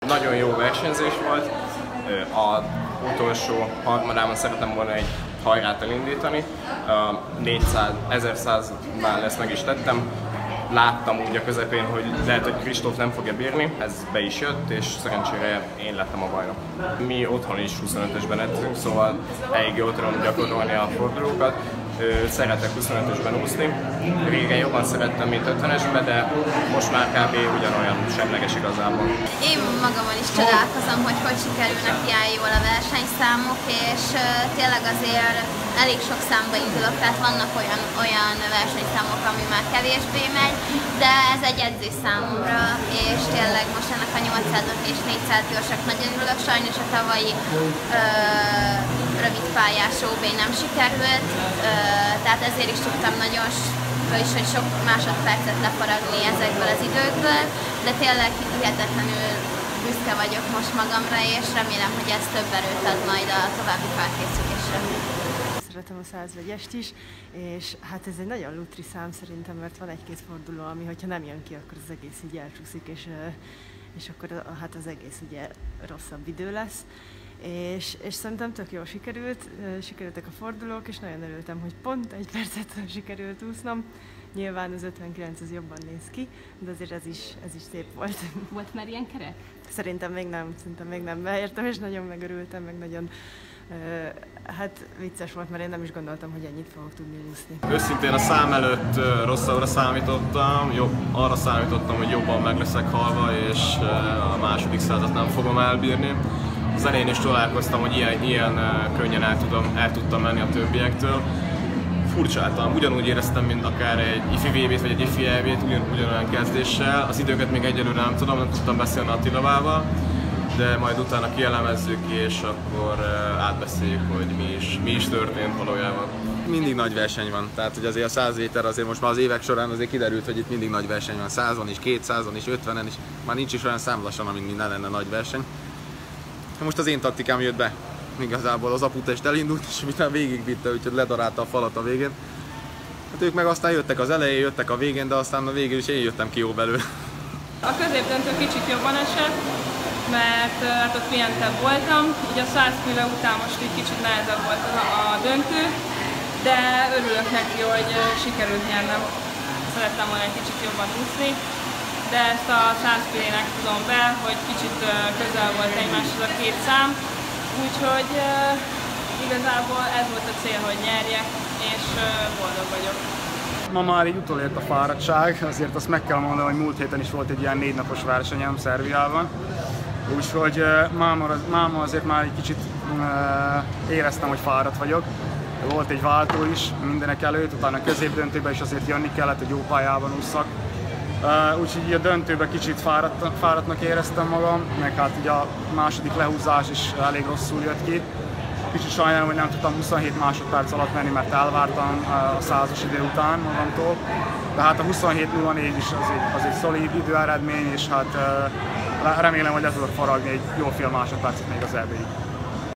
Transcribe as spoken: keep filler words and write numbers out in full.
Nagyon jó versenyzés volt. Az utolsó harmadában szeretem volna egy hajrát elindítani. négyszáz, ezerszáznál ezt meg is tettem. Láttam úgy a közepén, hogy lehet, hogy Kristóf nem fogja bírni, ez be is jött, és szerencsére én lettem a bajnok. Mi otthon is huszonötösben edzünk, szóval elég jól tudom gyakorolni a fordulókat. Szeretek huszonötösben úszni. Régen jobban szerettem, mint ötvenesben, de most már kb. Ugyanolyan semleges igazából. Én magamon is csodálkozom, hogy hogy sikerülnek ilyen jól a versenyszámok, és tényleg azért elég sok számba indulok, tehát vannak olyan, olyan versenyszámok, ami már kevésbé megy, de ez egy edzés számomra, és tényleg most ennek a nyolcszázas és négyszáz gyorsak nagyon örülök, sajnos a tavalyi ö, rövid pályás ó bé nem sikerült, ö, tehát ezért is tudtam nagyon vagyis, hogy sok másodpercet lefaragni ezekből az időkből, de tényleg hihetetlenül büszke vagyok most magamra, és remélem, hogy ez több erőt ad majd a további felkészülésre. Szeretem a százvegyest is, és hát ez egy nagyon lutri szám szerintem, mert van egy-két forduló, ami hogyha nem jön ki, akkor az egész így elcsúszik, és, és akkor hát az egész ugye rosszabb idő lesz. És, és szerintem tök jól sikerült, sikerültek a fordulók, és nagyon örültem, hogy pont egy percet sikerült úsznom. Nyilván az ötvenkilenc az jobban néz ki, de azért ez is, ez is szép volt. Volt már ilyen kerek? Szerintem még nem, szerintem még nem beértem, és nagyon megörültem, meg nagyon hát vicces volt, mert én nem is gondoltam, hogy ennyit fogok tudni úszni. Őszintén a szám előtt rosszabbra számítottam, jobb, arra számítottam, hogy jobban meg leszek halva, és a második százat nem fogom elbírni. Az elején is találkoztam, hogy ilyen, ilyen könnyen el, tudom, el tudtam menni a többiektől. Furcsáltam, ugyanúgy éreztem, mint akár egy ifi vé bét vagy egy ifi é bét, ugyan, ugyanolyan kezdéssel. Az időket még egyelőre nem tudom, nem tudtam beszélni Attilával, de majd utána kielemezzük, és akkor átbeszéljük, hogy mi is, mi is történt valójában. Mindig nagy verseny van, tehát hogy azért a száz méter azért most már az évek során azért kiderült, hogy itt mindig nagy verseny van, százon is, kétszázon is, ötvenen is, már nincs is olyan szám lassan, amint minden lenne nagy verseny. Most az én taktikám jött be, igazából az aputest elindult, és utána végigvitte, úgyhogy ledarálta a falat a végén. Hát ők meg aztán jöttek az elején, jöttek a végén, de aztán a végén is én jöttem ki jó belőle. A középdöntő kicsit jobban esett, mert hát ott pihenetebb voltam, így a száz füle után most egy kicsit nehezebb volt a döntő, de örülök neki, hogy sikerült nyernem. Szerettem volna egy kicsit jobban úszni, de ezt a száz fülének tudom be, hogy kicsit közel volt egymáshoz a két szám, úgyhogy igazából ez volt a cél, hogy nyerjek, és boldog vagyok. Ma már így utolért a fáradtság, azért azt meg kell mondani, hogy múlt héten is volt egy ilyen négy napos versenyem Szerbiában. Úgyhogy máma azért már egy kicsit éreztem, hogy fáradt vagyok. Volt egy váltó is mindenek előtt, utána a középdöntőben is azért jönni kellett, hogy jó pályában ússzak. Úgyhogy a döntőben kicsit fáradt, fáradtnak éreztem magam, meg hát ugye a második lehúzás is elég rosszul jött ki. Kicsit sajnálom, hogy nem tudtam huszonhét másodperc alatt menni, mert elvártam a százas idő után magamtól. De hát a huszonhét nulla négy is az egy, az egy szolid időeredmény, és hát remélem, hogy ez tudok faragni egy jó fél másodpercet még az é béig.